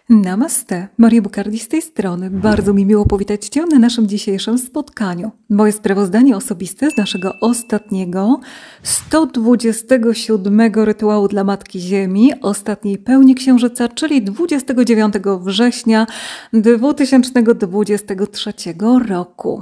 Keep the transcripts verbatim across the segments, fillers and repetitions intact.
Namaste, Maria Bukardi z tej strony. Bardzo mi miło powitać Cię na naszym dzisiejszym spotkaniu. Moje sprawozdanie osobiste z naszego ostatniego, sto dwudziestego siódmego rytuału dla Matki Ziemi, ostatniej pełni Księżyca, czyli dwudziestego dziewiątego września dwa tysiące dwudziestego trzeciego roku.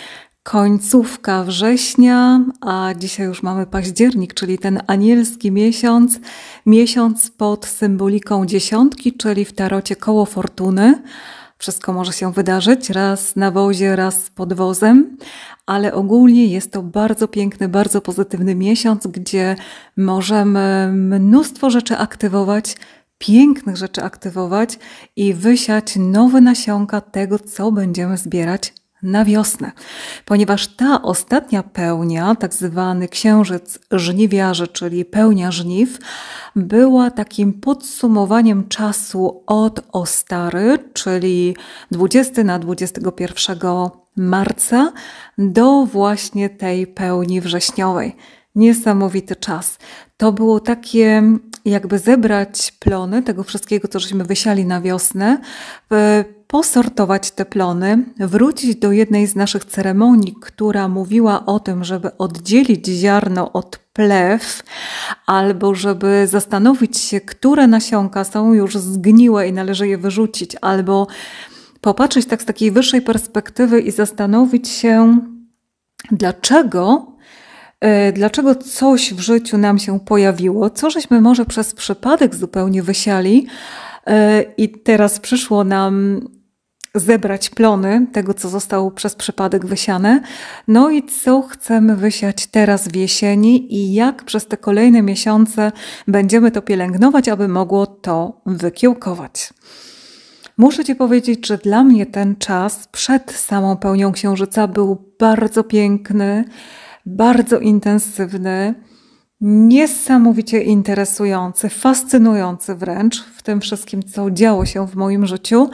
Końcówka września, a dzisiaj już mamy październik, czyli ten anielski miesiąc, miesiąc pod symboliką dziesiątki, czyli w tarocie koło fortuny. Wszystko może się wydarzyć, raz na wozie, raz pod wozem, ale ogólnie jest to bardzo piękny, bardzo pozytywny miesiąc, gdzie możemy mnóstwo rzeczy aktywować, pięknych rzeczy aktywować i wysiać nowe nasionka tego, co będziemy zbierać na wiosnę, ponieważ ta ostatnia pełnia, tak zwany księżyc żniwiarzy, czyli pełnia żniw, była takim podsumowaniem czasu od Ostary, czyli dwudziestego na dwudziestego pierwszego marca, do właśnie tej pełni wrześniowej. Niesamowity czas. To było takie, jakby zebrać plony tego wszystkiego, co żeśmy wysiali na wiosnę, posortować te plony, wrócić do jednej z naszych ceremonii, która mówiła o tym, żeby oddzielić ziarno od plew, albo żeby zastanowić się, które nasionka są już zgniłe i należy je wyrzucić, albo popatrzeć tak z takiej wyższej perspektywy i zastanowić się, dlaczego Dlaczego coś w życiu nam się pojawiło, co żeśmy może przez przypadek zupełnie wysiali i teraz przyszło nam zebrać plony tego, co zostało przez przypadek wysiane, no i co chcemy wysiać teraz w jesieni i jak przez te kolejne miesiące będziemy to pielęgnować, aby mogło to wykiełkować. Muszę Ci powiedzieć, że dla mnie ten czas przed samą pełnią księżyca był bardzo piękny, bardzo intensywny, niesamowicie interesujący, fascynujący wręcz w tym wszystkim, co działo się w moim życiu.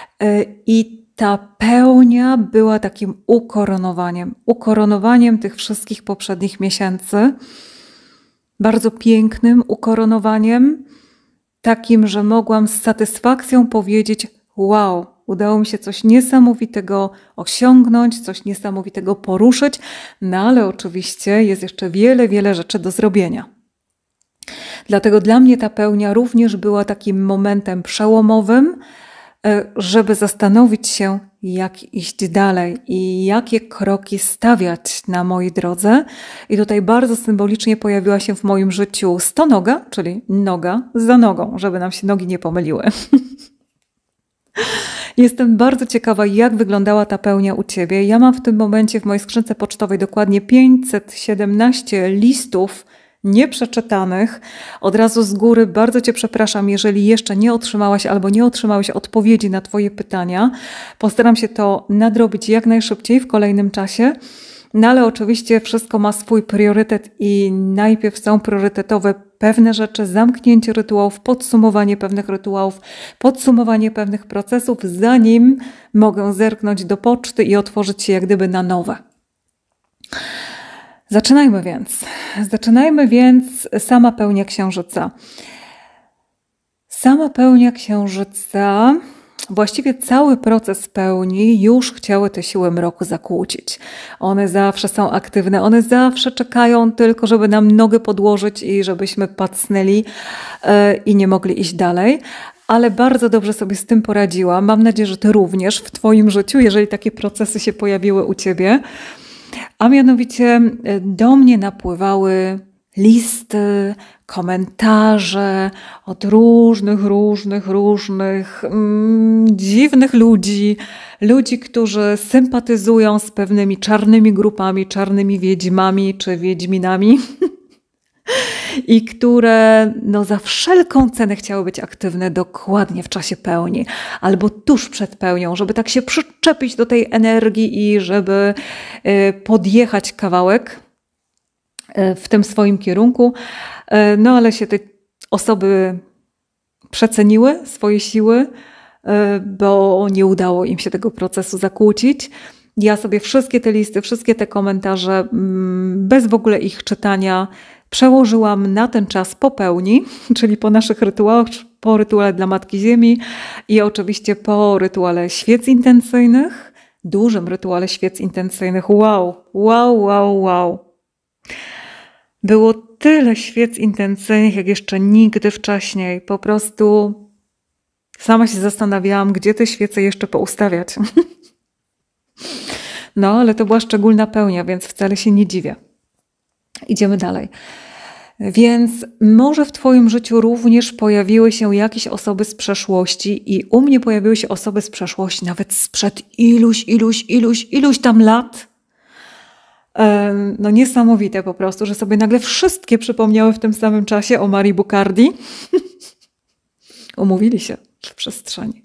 I ta pełnia była takim ukoronowaniem, ukoronowaniem tych wszystkich poprzednich miesięcy. Bardzo pięknym ukoronowaniem, takim, że mogłam z satysfakcją powiedzieć: wow, udało mi się coś niesamowitego osiągnąć, coś niesamowitego poruszyć, no ale oczywiście jest jeszcze wiele, wiele rzeczy do zrobienia. Dlatego dla mnie ta pełnia również była takim momentem przełomowym, żeby zastanowić się, jak iść dalej i jakie kroki stawiać na mojej drodze. I tutaj bardzo symbolicznie pojawiła się w moim życiu stonoga, czyli noga za nogą, żeby nam się nogi nie pomyliły. Jestem bardzo ciekawa, jak wyglądała ta pełnia u Ciebie. Ja mam w tym momencie w mojej skrzynce pocztowej dokładnie pięćset siedemnaście listów nieprzeczytanych. Od razu z góry bardzo Cię przepraszam, jeżeli jeszcze nie otrzymałaś albo nie otrzymałeś odpowiedzi na Twoje pytania. Postaram się to nadrobić jak najszybciej w kolejnym czasie. No ale oczywiście wszystko ma swój priorytet i najpierw są priorytetowe pewne rzeczy, zamknięcie rytuałów, podsumowanie pewnych rytuałów, podsumowanie pewnych procesów, zanim mogę zerknąć do poczty i otworzyć się jak gdyby na nowe. Zaczynajmy więc. Zaczynajmy więc sama pełnia księżyca. Sama pełnia księżyca, właściwie cały proces pełni już chciały te siły mroku zakłócić. One zawsze są aktywne, one zawsze czekają tylko, żeby nam nogę podłożyć i żebyśmy pacnęli yy, i nie mogli iść dalej. Ale bardzo dobrze sobie z tym poradziłam. Mam nadzieję, że Ty również w Twoim życiu, jeżeli takie procesy się pojawiły u Ciebie. A mianowicie do mnie napływały listy, komentarze od różnych, różnych, różnych mm, dziwnych ludzi, ludzi, którzy sympatyzują z pewnymi czarnymi grupami, czarnymi wiedźmami czy wiedźminami i które no, za wszelką cenę chciały być aktywne dokładnie w czasie pełni albo tuż przed pełnią, żeby tak się przyczepić do tej energii i żeby y, podjechać kawałek w tym swoim kierunku, no ale się te osoby przeceniły swoje siły, bo nie udało im się tego procesu zakłócić. Ja sobie wszystkie te listy, wszystkie te komentarze, bez w ogóle ich czytania, przełożyłam na ten czas po pełni, czyli po naszych rytuałach, po rytuale dla Matki Ziemi i oczywiście po rytuale świec intencyjnych, dużym rytuale świec intencyjnych. Wow, wow, wow, wow. Było tyle świec intencyjnych, jak jeszcze nigdy wcześniej. Po prostu sama się zastanawiałam, gdzie te świece jeszcze poustawiać. No, ale to była szczególna pełnia, więc wcale się nie dziwię. Idziemy dalej. Więc może w Twoim życiu również pojawiły się jakieś osoby z przeszłości i u mnie pojawiły się osoby z przeszłości, nawet sprzed iluś, iluś, iluś, iluś tam lat. No niesamowite po prostu, że sobie nagle wszystkie przypomniały w tym samym czasie o Marii Bucardi. Umówili się w przestrzeni.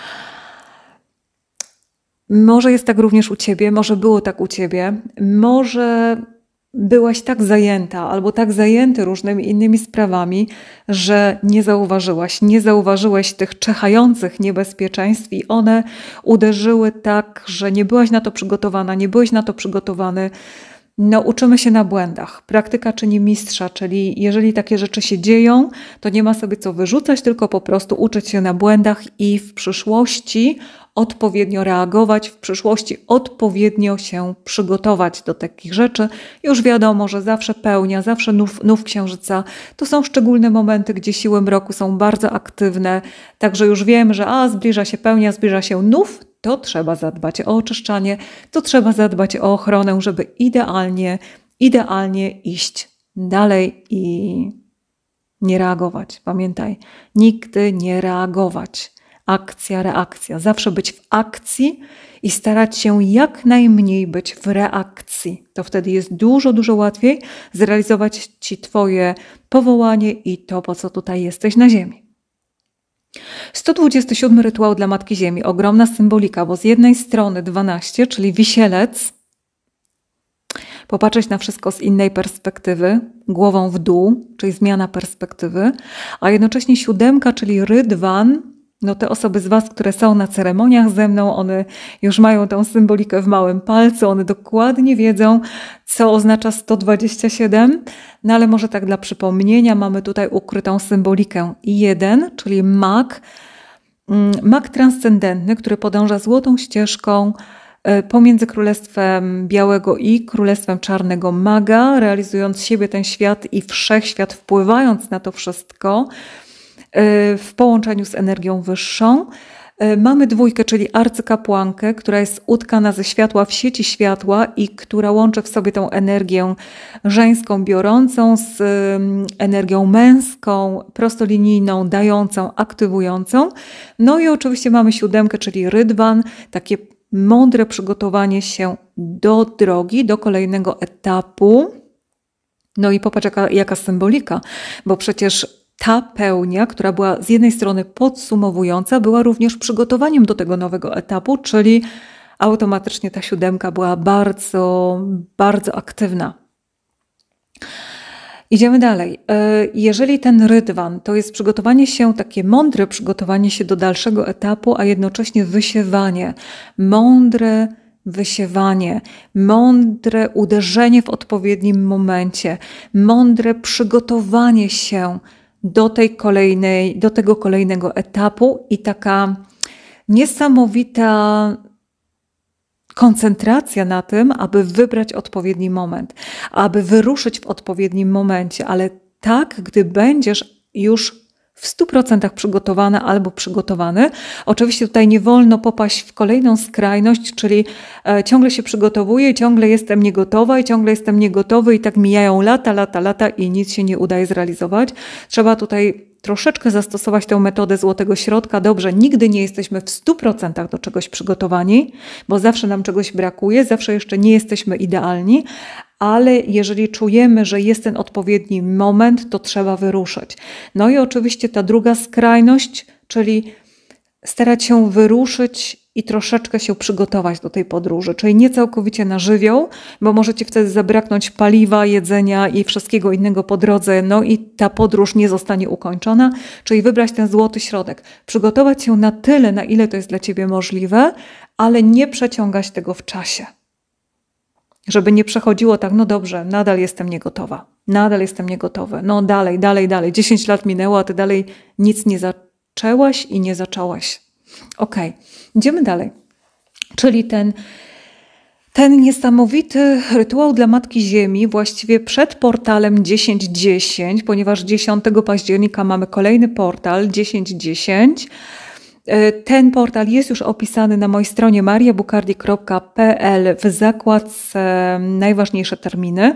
Może jest tak również u Ciebie, może było tak u Ciebie, może byłaś tak zajęta albo tak zajęty różnymi innymi sprawami, że nie zauważyłaś, nie zauważyłeś tych czechających niebezpieczeństw i one uderzyły tak, że nie byłaś na to przygotowana, nie byłeś na to przygotowany. No, uczymy się na błędach. Praktyka czyni mistrza, czyli jeżeli takie rzeczy się dzieją, to nie ma sobie co wyrzucać, tylko po prostu uczyć się na błędach i w przyszłości odpowiednio reagować, w przyszłości odpowiednio się przygotować do takich rzeczy. Już wiadomo, że zawsze pełnia, zawsze nów, nów księżyca. To są szczególne momenty, gdzie siły mroku są bardzo aktywne, także już wiem, że a, zbliża się pełnia, zbliża się nów, to trzeba zadbać o oczyszczanie, to trzeba zadbać o ochronę, żeby idealnie, idealnie iść dalej i nie reagować. Pamiętaj, nigdy nie reagować. Akcja, reakcja. Zawsze być w akcji i starać się jak najmniej być w reakcji. To wtedy jest dużo, dużo łatwiej zrealizować Ci Twoje powołanie i to, po co tutaj jesteś na ziemi. sto dwudziesty siódmy rytuał dla Matki Ziemi. Ogromna symbolika, bo z jednej strony dwanaście, czyli wisielec, popatrzeć na wszystko z innej perspektywy, głową w dół, czyli zmiana perspektywy, a jednocześnie siódemka, czyli rydwan. No te osoby z Was, które są na ceremoniach ze mną, one już mają tą symbolikę w małym palcu, one dokładnie wiedzą, co oznacza sto dwadzieścia siedem, no ale może tak dla przypomnienia mamy tutaj ukrytą symbolikę jeden, czyli mag, mag transcendentny, który podąża złotą ścieżką pomiędzy Królestwem Białego i Królestwem Czarnego Maga, realizując siebie, ten świat i wszechświat, wpływając na to wszystko, w połączeniu z energią wyższą. Mamy dwójkę, czyli arcykapłankę, która jest utkana ze światła w sieci światła i która łączy w sobie tą energię żeńską biorącą z energią męską, prostolinijną, dającą, aktywującą. No i oczywiście mamy siódemkę, czyli rydwan, takie mądre przygotowanie się do drogi, do kolejnego etapu. No i popatrz jaka, jaka symbolika, bo przecież ta pełnia, która była z jednej strony podsumowująca, była również przygotowaniem do tego nowego etapu, czyli automatycznie ta siódemka była bardzo, bardzo aktywna. Idziemy dalej. Jeżeli ten rydwan to jest przygotowanie się, takie mądre przygotowanie się do dalszego etapu, a jednocześnie wysiewanie, mądre wysiewanie, mądre uderzenie w odpowiednim momencie, mądre przygotowanie się do tej kolejnej, do tego kolejnego etapu i taka niesamowita koncentracja na tym, aby wybrać odpowiedni moment, aby wyruszyć w odpowiednim momencie, ale tak, gdy będziesz już w stu procentach przygotowana albo przygotowany. Oczywiście tutaj nie wolno popaść w kolejną skrajność, czyli e, ciągle się przygotowuję, ciągle jestem niegotowa i ciągle jestem niegotowy i tak mijają lata, lata, lata i nic się nie udaje zrealizować. Trzeba tutaj troszeczkę zastosować tę metodę złotego środka. Dobrze, nigdy nie jesteśmy w stu procentach do czegoś przygotowani, bo zawsze nam czegoś brakuje, zawsze jeszcze nie jesteśmy idealni, ale jeżeli czujemy, że jest ten odpowiedni moment, to trzeba wyruszyć. No i oczywiście ta druga skrajność, czyli starać się wyruszyć i troszeczkę się przygotować do tej podróży, czyli nie całkowicie na żywioł, bo możecie wtedy zabraknąć paliwa, jedzenia i wszystkiego innego po drodze, no i ta podróż nie zostanie ukończona, czyli wybrać ten złoty środek, przygotować się na tyle, na ile to jest dla Ciebie możliwe, ale nie przeciągać tego w czasie. Żeby nie przechodziło tak, no dobrze, nadal jestem niegotowa, nadal jestem niegotowy, no dalej, dalej, dalej. dziesięć lat minęło, a ty dalej nic nie zaczęłaś i nie zaczęłaś. Okej, okay. Idziemy dalej. Czyli ten, ten niesamowity rytuał dla Matki Ziemi właściwie przed portalem dziesięć dziesięć, ponieważ dziesiątego października mamy kolejny portal dziesięć dziesięć. Ten portal jest już opisany na mojej stronie maria bukardi kropka p l w zakładce najważniejsze terminy.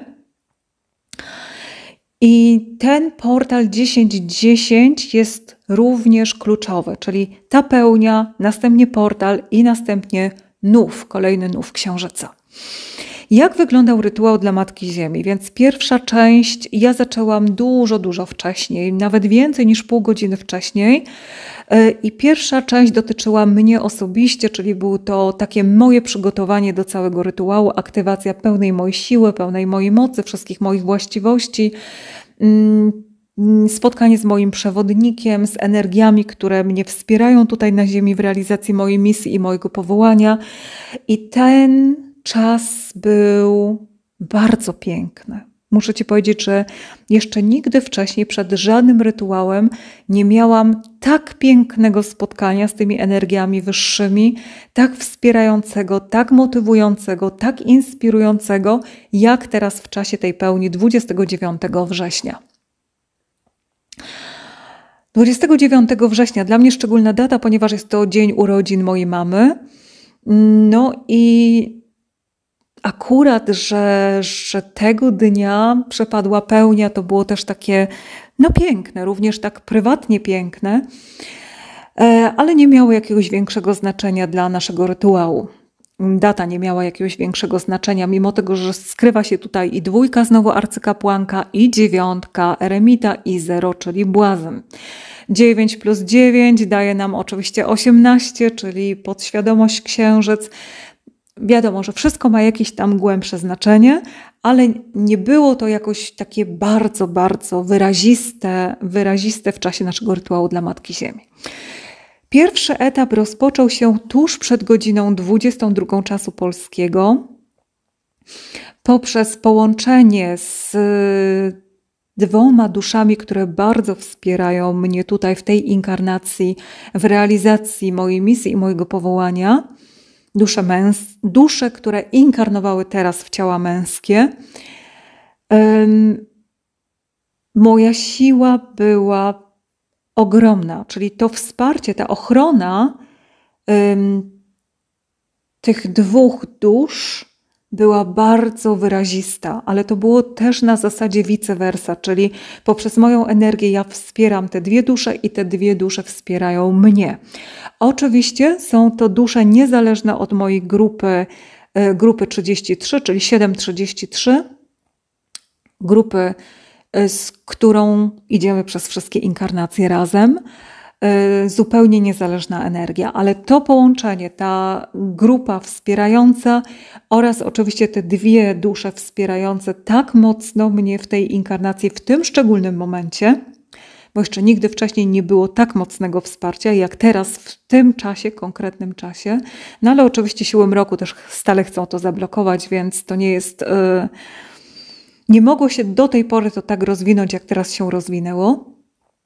I ten portal dziesięć dziesięć jest również kluczowy, czyli ta pełnia, następnie portal i następnie nów, kolejny nów księżyca. Jak wyglądał rytuał dla Matki Ziemi? Więc pierwsza część ja zaczęłam dużo, dużo wcześniej, nawet więcej niż pół godziny wcześniej. I pierwsza część dotyczyła mnie osobiście, czyli było to takie moje przygotowanie do całego rytuału, aktywacja pełnej mojej siły, pełnej mojej mocy, wszystkich moich właściwości, spotkanie z moim przewodnikiem, z energiami, które mnie wspierają tutaj na Ziemi w realizacji mojej misji i mojego powołania. I ten czas był bardzo piękny. Muszę Ci powiedzieć, że jeszcze nigdy wcześniej przed żadnym rytuałem nie miałam tak pięknego spotkania z tymi energiami wyższymi, tak wspierającego, tak motywującego, tak inspirującego, jak teraz w czasie tej pełni dwudziestego dziewiątego września. dwudziestego dziewiątego września dla mnie szczególna data, ponieważ jest to dzień urodzin mojej mamy. No i akurat, że, że tego dnia przepadła pełnia, to było też takie no piękne, również tak prywatnie piękne, ale nie miało jakiegoś większego znaczenia dla naszego rytuału. Data nie miała jakiegoś większego znaczenia, mimo tego, że skrywa się tutaj i dwójka znowu arcykapłanka, i dziewiątka, eremita, i zero, czyli błazen. dziewięć plus dziewięć daje nam oczywiście osiemnaście, czyli podświadomość księżyc. Wiadomo, że wszystko ma jakieś tam głębsze znaczenie, ale nie było to jakoś takie bardzo, bardzo wyraziste, wyraziste w czasie naszego rytuału dla Matki Ziemi. Pierwszy etap rozpoczął się tuż przed godziną dwudziestą drugą czasu polskiego poprzez połączenie z dwoma duszami, które bardzo wspierają mnie tutaj w tej inkarnacji, w realizacji mojej misji i mojego powołania. Dusze, męs dusze, które inkarnowały teraz w ciała męskie. Um, moja siła była ogromna, czyli to wsparcie, ta ochrona um, tych dwóch dusz była bardzo wyrazista, ale to było też na zasadzie vice versa, czyli poprzez moją energię ja wspieram te dwie dusze i te dwie dusze wspierają mnie. Oczywiście są to dusze niezależne od mojej grupy, grupy trzydzieści trzy, czyli siedem trzydzieści trzy, grupy, z którą idziemy przez wszystkie inkarnacje razem. Zupełnie niezależna energia, ale to połączenie, ta grupa wspierająca oraz oczywiście te dwie dusze wspierające tak mocno mnie w tej inkarnacji, w tym szczególnym momencie, bo jeszcze nigdy wcześniej nie było tak mocnego wsparcia jak teraz w tym czasie, konkretnym czasie. No ale oczywiście siły mroku też stale chcą to zablokować, więc to nie jest... Yy, nie mogło się do tej pory to tak rozwinąć, jak teraz się rozwinęło.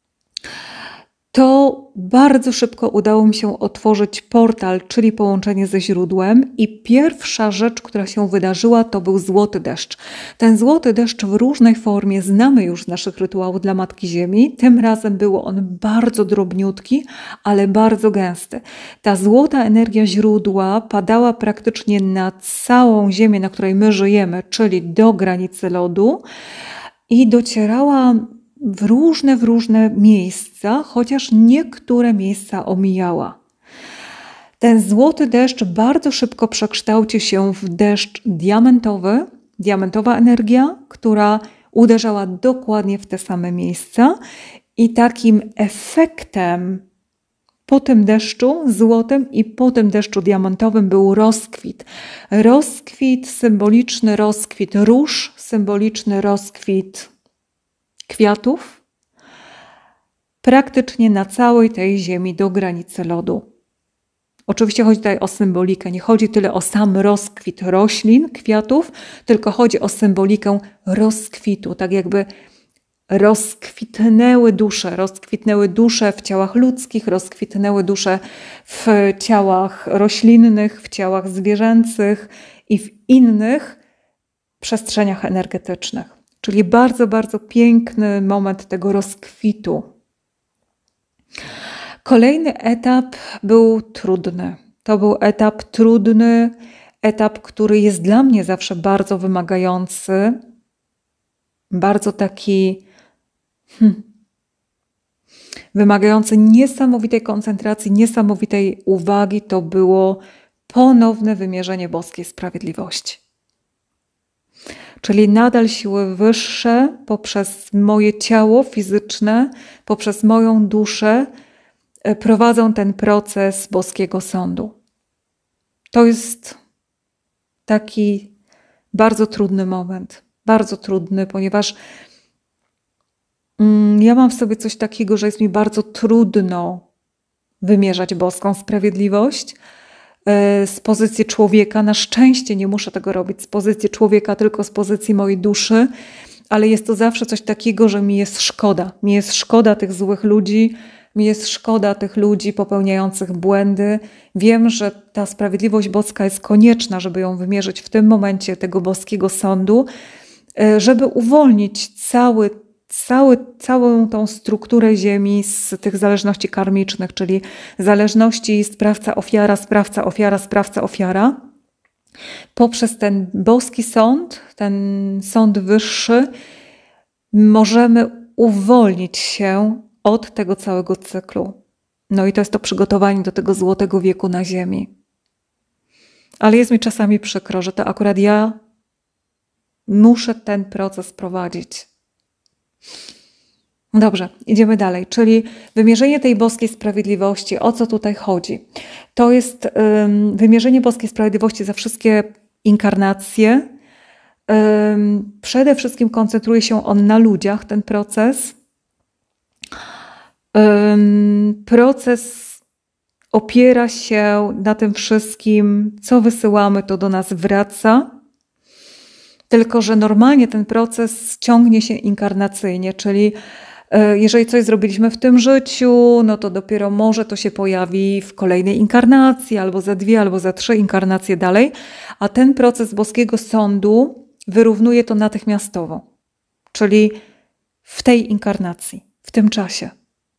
To bardzo szybko udało mi się otworzyć portal, czyli połączenie ze źródłem, i pierwsza rzecz, która się wydarzyła, to był złoty deszcz. Ten złoty deszcz w różnej formie znamy już z naszych rytuałów dla Matki Ziemi. Tym razem był on bardzo drobniutki, ale bardzo gęsty. Ta złota energia źródła padała praktycznie na całą Ziemię, na której my żyjemy, czyli do granicy lodu, i docierała w różne, w różne miejsca, chociaż niektóre miejsca omijała. Ten złoty deszcz bardzo szybko przekształcił się w deszcz diamentowy, diamentowa energia, która uderzała dokładnie w te same miejsca, i takim efektem po tym deszczu złotym i po tym deszczu diamentowym był rozkwit. Rozkwit, symboliczny rozkwit róż, symboliczny rozkwit kwiatów, praktycznie na całej tej ziemi do granicy lodu. Oczywiście chodzi tutaj o symbolikę. Nie chodzi tyle o sam rozkwit roślin, kwiatów, tylko chodzi o symbolikę rozkwitu. Tak jakby rozkwitnęły dusze, rozkwitnęły dusze w ciałach ludzkich, rozkwitnęły dusze w ciałach roślinnych, w ciałach zwierzęcych i w innych przestrzeniach energetycznych. Czyli bardzo, bardzo piękny moment tego rozkwitu. Kolejny etap był trudny. To był etap trudny, etap, który jest dla mnie zawsze bardzo wymagający, bardzo taki hmm, wymagający niesamowitej koncentracji, niesamowitej uwagi. To było ponowne wymierzenie boskiej sprawiedliwości. Czyli nadal siły wyższe poprzez moje ciało fizyczne, poprzez moją duszę prowadzą ten proces boskiego sądu. To jest taki bardzo trudny moment. Bardzo trudny, ponieważ mm, ja mam w sobie coś takiego, że jest mi bardzo trudno wymierzać boską sprawiedliwość yy, z pozycji człowieka. Na szczęście nie muszę tego robić z pozycji człowieka, tylko z pozycji mojej duszy, ale jest to zawsze coś takiego, że mi jest szkoda. Mi jest szkoda tych złych ludzi, mi jest szkoda tych ludzi popełniających błędy. Wiem, że ta sprawiedliwość boska jest konieczna, żeby ją wymierzyć w tym momencie tego boskiego sądu, żeby uwolnić cały, cały, całą tą strukturę ziemi z tych zależności karmicznych, czyli zależności sprawca-ofiara, sprawca-ofiara, sprawca-ofiara. Poprzez ten boski sąd, ten sąd wyższy, możemy uwolnić się od tego całego cyklu. No i to jest to przygotowanie do tego złotego wieku na ziemi. Ale jest mi czasami przykro, że to akurat ja muszę ten proces prowadzić. Dobrze, idziemy dalej. Czyli wymierzenie tej boskiej sprawiedliwości. O co tutaj chodzi? To jest um, wymierzenie boskiej sprawiedliwości za wszystkie inkarnacje. Um, przede wszystkim koncentruje się on na ludziach, ten proces. Um, proces opiera się na tym wszystkim, co wysyłamy, to do nas wraca. Tylko że normalnie ten proces ciągnie się inkarnacyjnie, czyli jeżeli coś zrobiliśmy w tym życiu, no to dopiero może to się pojawi w kolejnej inkarnacji, albo za dwie, albo za trzy inkarnacje dalej, a ten proces boskiego sądu wyrównuje to natychmiastowo, czyli w tej inkarnacji, w tym czasie.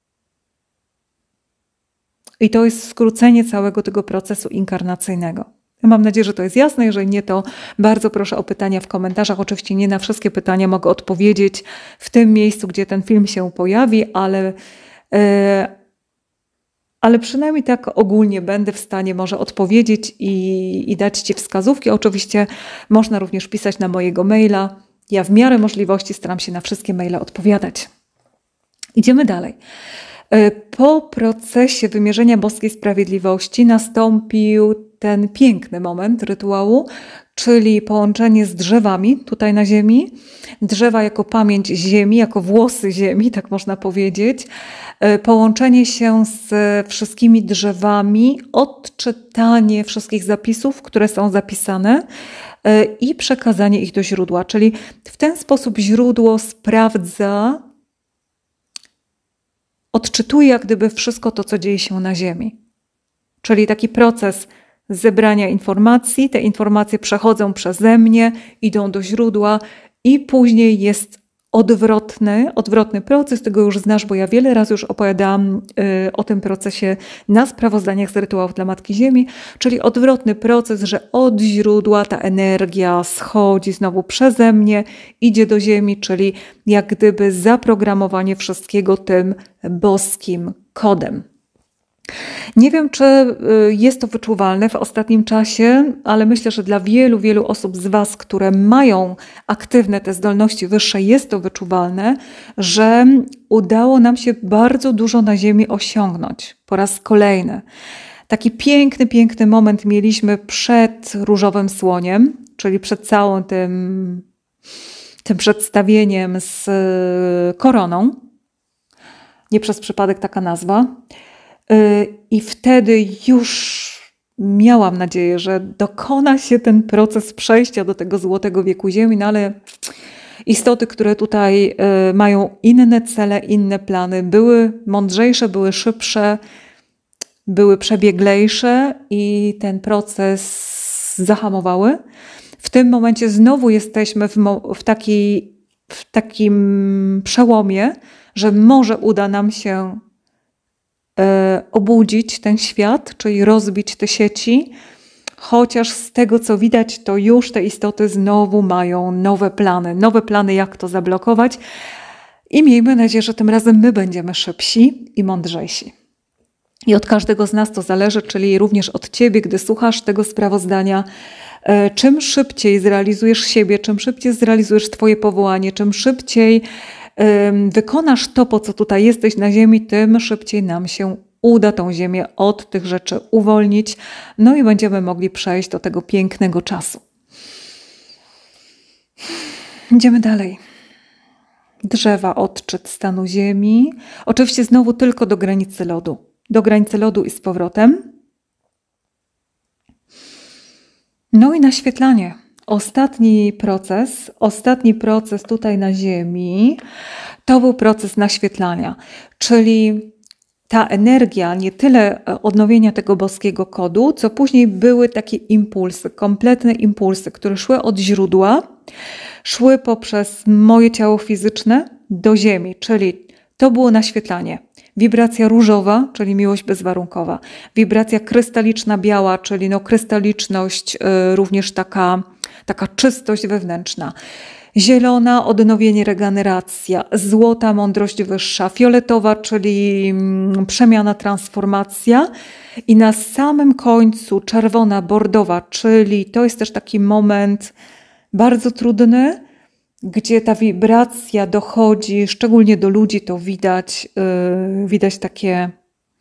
I to jest skrócenie całego tego procesu inkarnacyjnego. Mam nadzieję, że to jest jasne. Jeżeli nie, to bardzo proszę o pytania w komentarzach. Oczywiście nie na wszystkie pytania mogę odpowiedzieć w tym miejscu, gdzie ten film się pojawi, ale, yy, ale przynajmniej tak ogólnie będę w stanie może odpowiedzieć i, i dać Ci wskazówki. Oczywiście można również pisać na mojego maila. Ja w miarę możliwości staram się na wszystkie maile odpowiadać. Idziemy dalej. Po procesie wymierzenia boskiej sprawiedliwości nastąpił ten piękny moment rytuału, czyli połączenie z drzewami tutaj na ziemi. Drzewa jako pamięć ziemi, jako włosy ziemi, tak można powiedzieć. Połączenie się z wszystkimi drzewami, odczytanie wszystkich zapisów, które są zapisane i przekazanie ich do źródła. Czyli w ten sposób źródło sprawdza, odczytuje jak gdyby wszystko to, co dzieje się na ziemi. Czyli taki proces zebrania informacji, te informacje przechodzą przeze mnie, idą do źródła i później jest odwrotny, odwrotny proces. Tego już znasz, bo ja wiele razy już opowiadałam y, o tym procesie na sprawozdaniach z rytuałów dla Matki Ziemi, czyli odwrotny proces, że od źródła ta energia schodzi znowu przeze mnie, idzie do ziemi, czyli jak gdyby zaprogramowanie wszystkiego tym boskim kodem. Nie wiem, czy jest to wyczuwalne w ostatnim czasie, ale myślę, że dla wielu, wielu osób z Was, które mają aktywne te zdolności wyższe, jest to wyczuwalne, że udało nam się bardzo dużo na ziemi osiągnąć po raz kolejny. Taki piękny, piękny moment mieliśmy przed Różowym Słoniem, czyli przed całym tym, tym przedstawieniem z koroną. Nie przez przypadek taka nazwa. I wtedy już miałam nadzieję, że dokona się ten proces przejścia do tego złotego wieku Ziemi, no ale istoty, które tutaj y, mają inne cele, inne plany, były mądrzejsze, były szybsze, były przebieglejsze i ten proces zahamowały. W tym momencie znowu jesteśmy w, w, takiej, w takim przełomie, że może uda nam się e, obudzić ten świat, czyli rozbić te sieci, chociaż z tego co widać, to już te istoty znowu mają nowe plany, nowe plany jak to zablokować i miejmy nadzieję, że tym razem my będziemy szybsi i mądrzejsi. I od każdego z nas to zależy, czyli również od Ciebie, gdy słuchasz tego sprawozdania, czym szybciej zrealizujesz siebie, czym szybciej zrealizujesz Twoje powołanie, czym szybciej um, wykonasz to, po co tutaj jesteś na ziemi, tym szybciej nam się uda tą ziemię od tych rzeczy uwolnić, no i będziemy mogli przejść do tego pięknego czasu. Idziemy dalej. Drzewa, odczyt stanu ziemi. Oczywiście znowu tylko do granicy lodu. Do granicy lodu i z powrotem. No i naświetlanie. Ostatni proces, ostatni proces tutaj na ziemi, to był proces naświetlania, czyli ta energia, nie tyle odnowienia tego boskiego kodu, co później były takie impulsy, kompletne impulsy, które szły od źródła, szły poprzez moje ciało fizyczne do ziemi, czyli to było naświetlanie. Wibracja różowa, czyli miłość bezwarunkowa. Wibracja krystaliczna biała, czyli no krystaliczność, yy, również taka, taka czystość wewnętrzna. Zielona, odnowienie, regeneracja. Złota, mądrość wyższa. Fioletowa, czyli mm, przemiana, transformacja. I na samym końcu czerwona, bordowa, czyli to jest też taki moment bardzo trudny, gdzie ta wibracja dochodzi, szczególnie do ludzi to widać, yy, widać takie,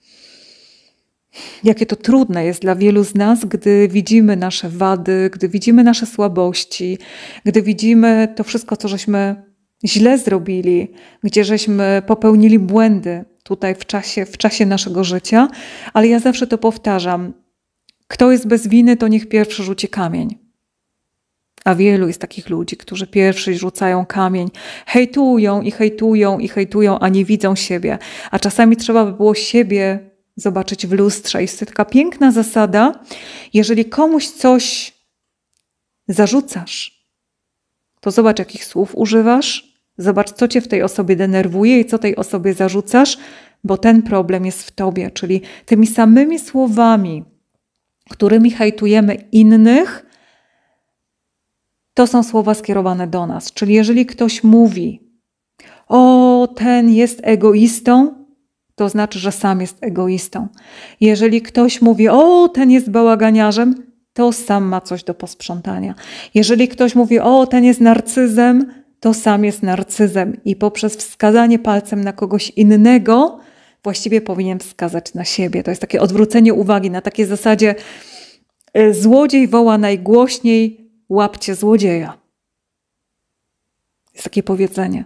jakie to trudne jest dla wielu z nas, gdy widzimy nasze wady, gdy widzimy nasze słabości, gdy widzimy to wszystko, co żeśmy źle zrobili, gdzie żeśmy popełnili błędy tutaj w czasie, w czasie naszego życia, ale ja zawsze to powtarzam, kto jest bez winy, to niech pierwszy rzuci kamień. A wielu jest takich ludzi, którzy pierwszy rzucają kamień, hejtują i hejtują i hejtują, a nie widzą siebie. A czasami trzeba by było siebie zobaczyć w lustrze. Jest to taka piękna zasada, jeżeli komuś coś zarzucasz, to zobacz, jakich słów używasz, zobacz, co cię w tej osobie denerwuje i co tej osobie zarzucasz, bo ten problem jest w tobie. Czyli tymi samymi słowami, którymi hejtujemy innych, to są słowa skierowane do nas. Czyli jeżeli ktoś mówi, o, ten jest egoistą, to znaczy, że sam jest egoistą. Jeżeli ktoś mówi, o, ten jest bałaganiarzem, to sam ma coś do posprzątania. Jeżeli ktoś mówi, o, ten jest narcyzem, to sam jest narcyzem. I poprzez wskazanie palcem na kogoś innego, właściwie powinien wskazać na siebie. To jest takie odwrócenie uwagi na takiej zasadzie, złodziej woła najgłośniej, łapcie złodzieja. Jest takie powiedzenie.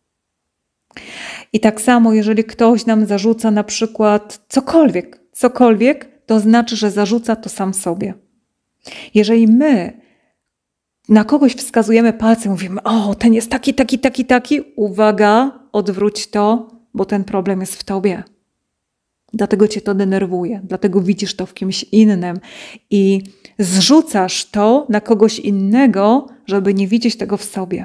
I tak samo, jeżeli ktoś nam zarzuca na przykład cokolwiek, cokolwiek, to znaczy, że zarzuca to sam sobie. Jeżeli my na kogoś wskazujemy palcem, mówimy, o, ten jest taki, taki, taki, taki, uwaga, odwróć to, bo ten problem jest w tobie. Dlatego cię to denerwuje, dlatego widzisz to w kimś innym i zrzucasz to na kogoś innego, żeby nie widzieć tego w sobie.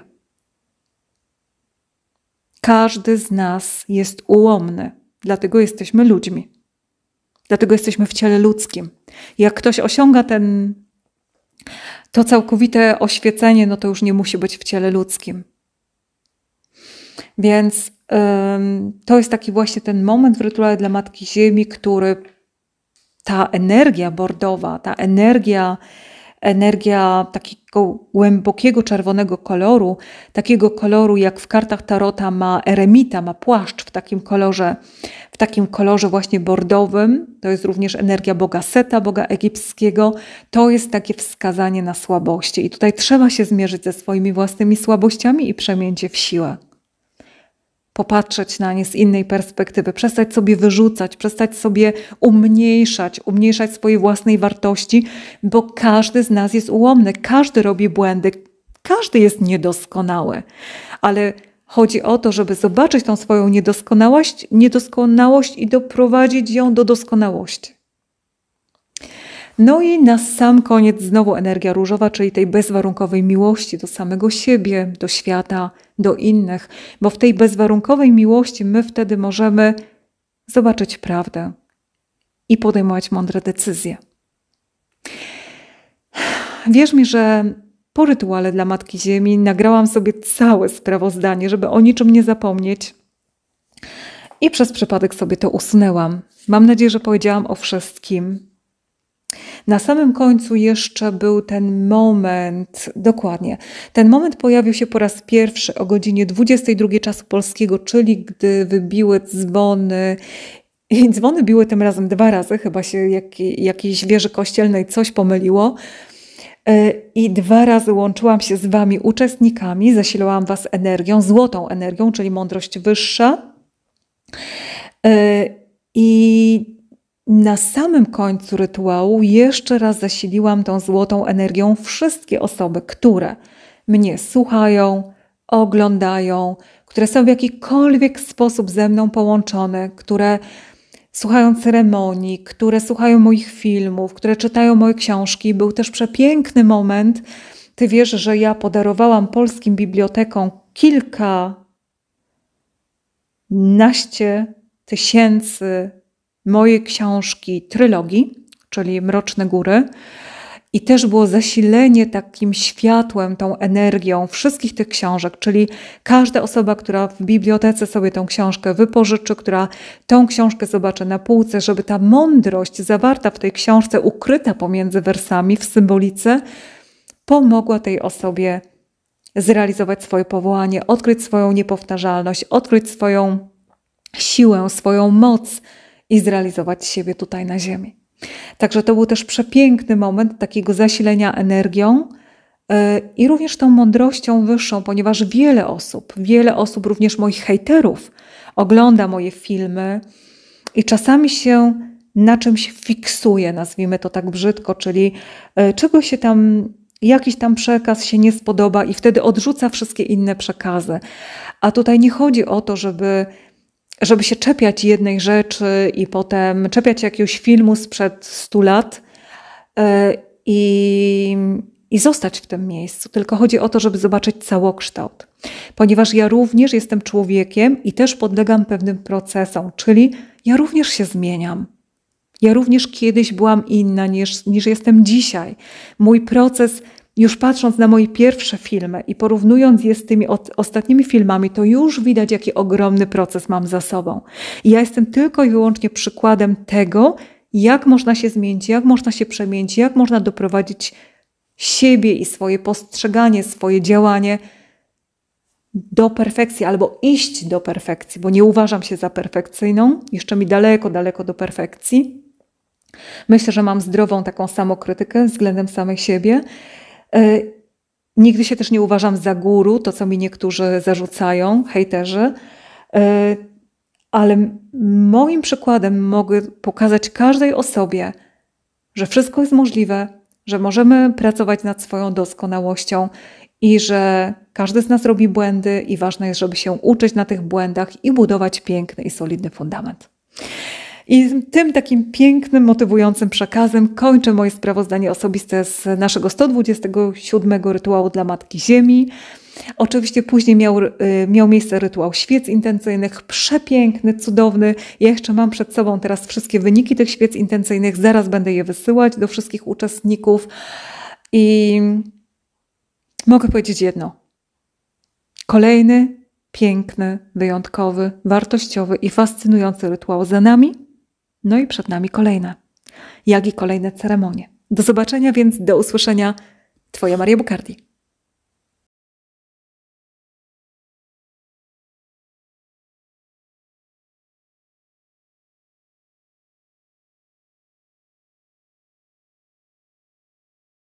Każdy z nas jest ułomny, dlatego jesteśmy ludźmi. Dlatego jesteśmy w ciele ludzkim. Jak ktoś osiąga ten, to całkowite oświecenie, no to już nie musi być w ciele ludzkim. Więc ym, to jest taki właśnie ten moment w rytuale dla Matki Ziemi, który ta energia bordowa, ta energia, energia takiego głębokiego czerwonego koloru, takiego koloru jak w kartach Tarota ma eremita, ma płaszcz w takim kolorze, w takim kolorze właśnie bordowym. To jest również energia Boga Seta, Boga egipskiego. To jest takie wskazanie na słabości. I tutaj trzeba się zmierzyć ze swoimi własnymi słabościami i przemienić je w siłę. popatrzeć na nie z innej perspektywy, przestać sobie wyrzucać, przestać sobie umniejszać, umniejszać swojej własnej wartości, bo każdy z nas jest ułomny, każdy robi błędy, każdy jest niedoskonały, ale chodzi o to, żeby zobaczyć tą swoją niedoskonałość, niedoskonałość i doprowadzić ją do doskonałości. No i na sam koniec znowu energia różowa, czyli tej bezwarunkowej miłości do samego siebie, do świata, do innych, bo w tej bezwarunkowej miłości my wtedy możemy zobaczyć prawdę i podejmować mądre decyzje. Wierz mi, że po rytuale dla Matki Ziemi nagrałam sobie całe sprawozdanie, żeby o niczym nie zapomnieć i przez przypadek sobie to usunęłam. Mam nadzieję, że powiedziałam o wszystkim. Na samym końcu jeszcze był ten moment, dokładnie, ten moment pojawił się po raz pierwszy o godzinie dwudziestej drugiej czasu polskiego, czyli gdy wybiły dzwony. I dzwony biły tym razem dwa razy, chyba się jak, jakiejś wieży kościelnej coś pomyliło. I dwa razy łączyłam się z wami uczestnikami, zasilałam was energią, złotą energią, czyli mądrość wyższa. I na samym końcu rytuału jeszcze raz zasiliłam tą złotą energią wszystkie osoby, które mnie słuchają, oglądają, które są w jakikolwiek sposób ze mną połączone, które słuchają ceremonii, które słuchają moich filmów, które czytają moje książki. Był też przepiękny moment. Ty wiesz, że ja podarowałam polskim bibliotekom kilkanaście tysięcy mojej książki, trylogii, czyli Mroczne Góry. I też było zasilenie takim światłem, tą energią wszystkich tych książek, czyli każda osoba, która w bibliotece sobie tą książkę wypożyczy, która tą książkę zobaczy na półce, żeby ta mądrość zawarta w tej książce, ukryta pomiędzy wersami w symbolice, pomogła tej osobie zrealizować swoje powołanie, odkryć swoją niepowtarzalność, odkryć swoją siłę, swoją moc i zrealizować siebie tutaj na ziemi. Także to był też przepiękny moment takiego zasilenia energią yy, i również tą mądrością wyższą, ponieważ wiele osób, wiele osób, również moich hejterów, ogląda moje filmy i czasami się na czymś fiksuje, nazwijmy to tak brzydko, czyli yy, czegoś się tam, jakiś tam przekaz się nie spodoba i wtedy odrzuca wszystkie inne przekazy. A tutaj nie chodzi o to, żeby żeby się czepiać jednej rzeczy i potem czepiać jakiegoś filmu sprzed stu lat yy, i, i zostać w tym miejscu. Tylko chodzi o to, żeby zobaczyć całokształt. Ponieważ ja również jestem człowiekiem i też podlegam pewnym procesom, czyli ja również się zmieniam. Ja również kiedyś byłam inna niż, niż jestem dzisiaj. Mój proces, już patrząc na moje pierwsze filmy i porównując je z tymi od, ostatnimi filmami, to już widać, jaki ogromny proces mam za sobą. I ja jestem tylko i wyłącznie przykładem tego, jak można się zmienić, jak można się przemienić, jak można doprowadzić siebie i swoje postrzeganie, swoje działanie do perfekcji albo iść do perfekcji, bo nie uważam się za perfekcyjną, jeszcze mi daleko, daleko do perfekcji. Myślę, że mam zdrową taką samokrytykę względem samej siebie. Yy, nigdy się też nie uważam za guru, to co mi niektórzy zarzucają, hejterzy, yy, ale moim przykładem mogę pokazać każdej osobie, że wszystko jest możliwe, że możemy pracować nad swoją doskonałością i że każdy z nas robi błędy i ważne jest, żeby się uczyć na tych błędach i budować piękny i solidny fundament. I tym takim pięknym, motywującym przekazem kończę moje sprawozdanie osobiste z naszego sto dwudziestego siódmego rytuału dla Matki Ziemi. Oczywiście później miał, miał miejsce rytuał świec intencyjnych, przepiękny, cudowny. Ja jeszcze mam przed sobą teraz wszystkie wyniki tych świec intencyjnych, zaraz będę je wysyłać do wszystkich uczestników i mogę powiedzieć jedno. Kolejny, piękny, wyjątkowy, wartościowy i fascynujący rytuał za nami. No i przed nami kolejne, jak i kolejne ceremonie. Do zobaczenia więc, do usłyszenia. Twoja Maria Bucardi.